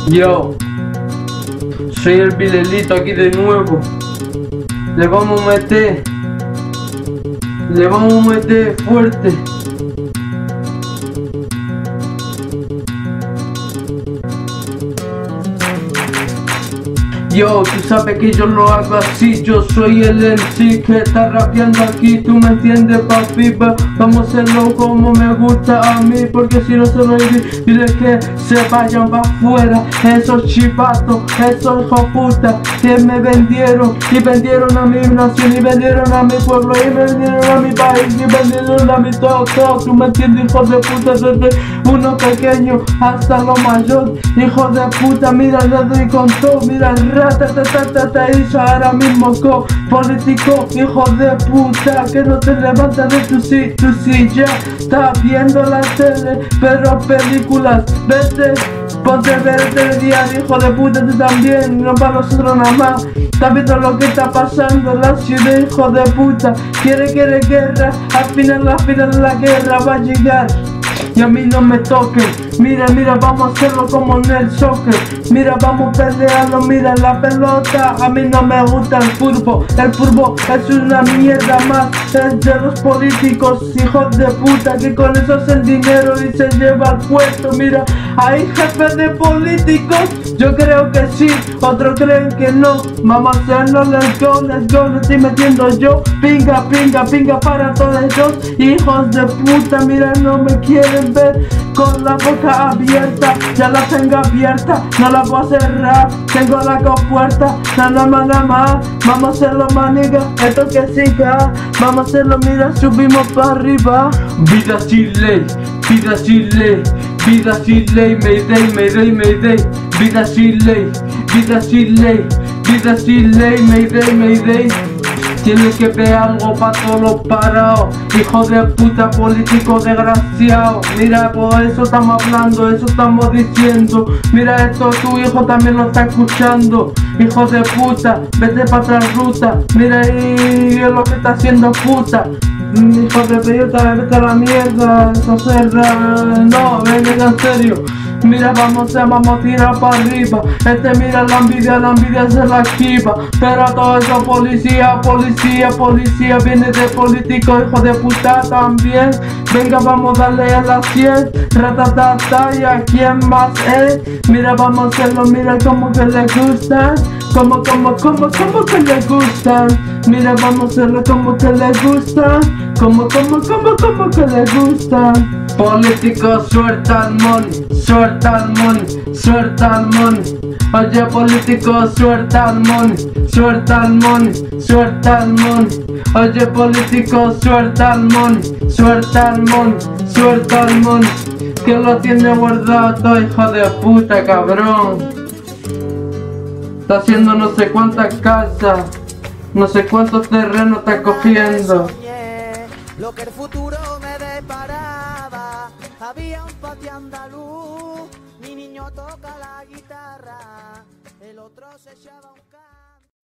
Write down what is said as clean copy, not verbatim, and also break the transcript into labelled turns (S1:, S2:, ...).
S1: Yo, soy el Vilelito aquí de nuevo. Le vamos a meter fuerte. Yo, tú sabes que yo lo hago así, yo soy el MC que está rapeando aquí, tú me entiendes papi, vamos a hacerlo como me gusta a mí, porque si no se lo dile que se vayan para afuera, esos chivatos, esos hijos puta que me vendieron, y vendieron a mi nación, y vendieron a mi pueblo, y vendieron a mi país, y vendieron a mi todo, tú me entiendes hijo de puta, desde uno pequeño hasta lo mayor, hijo de puta, mira, le doy con todo, mira, hizo ahora mismo con político, hijo de puta, que no te levantas de tu silla, estás viendo la tele, pero películas, vete, ponte a ver el telediario, hijo de puta, tú también, no para nosotros nada más, estás viendo lo que está pasando en la ciudad, hijo de puta, quiere guerra, al final la guerra va a llegar. Y a mí no me toquen, mira, vamos a hacerlo como en el soccer. Mira, vamos a pelearlo, mira la pelota. A mí no me gusta el fútbol es una mierda más. Es de los políticos, hijos de puta, que con eso hacen dinero y se lleva al puesto. Mira, hay jefes de políticos, yo creo que sí, otros creen que no. Vamos a hacerlo, let's go, lo estoy metiendo yo. Pinga para todos ellos, hijos de puta, mira, no me quieren ver con la boca abierta, ya la tengo abierta, no la voy a cerrar, tengo la compuerta, nada más, vamos a hacerlo maniga, esto que siga, vamos a hacerlo, mira, subimos para arriba. Vida sin ley, mayday, vida sin ley, mayday. Tienes que ver algo para todos los parados, hijo de puta, político desgraciado. Mira, por eso estamos hablando, eso estamos diciendo. Mira, esto tu hijo también lo está escuchando, hijo de puta, vete para otra ruta. Mira, y es lo que está haciendo puta. Hijo de puta, vete a la mierda, eso cerra. No, venga en serio. Mira, vamos a tirar para arriba. Mira, la envidia se la esquiva. Pero todo eso policía viene de político, hijo de puta también. Venga, vamos a darle a la 100. Ratatata, y a quién más es. Mira, vamos a hacerlo, mira como que le gustan. Como que le gustan. Mira, vamos a hacerlo como que le gustan. Como que le gustan. Políticos sueltan money. Oye, políticos sueltan money. Oye, políticos sueltan money. Que lo tiene guardado todo, hijo de puta, cabrón. Está haciendo no sé cuántas casas, no sé cuántos terrenos está cogiendo.
S2: Lo que el futuro me deparaba, había un patio andaluz, mi niño toca la guitarra, el otro se echaba un carro.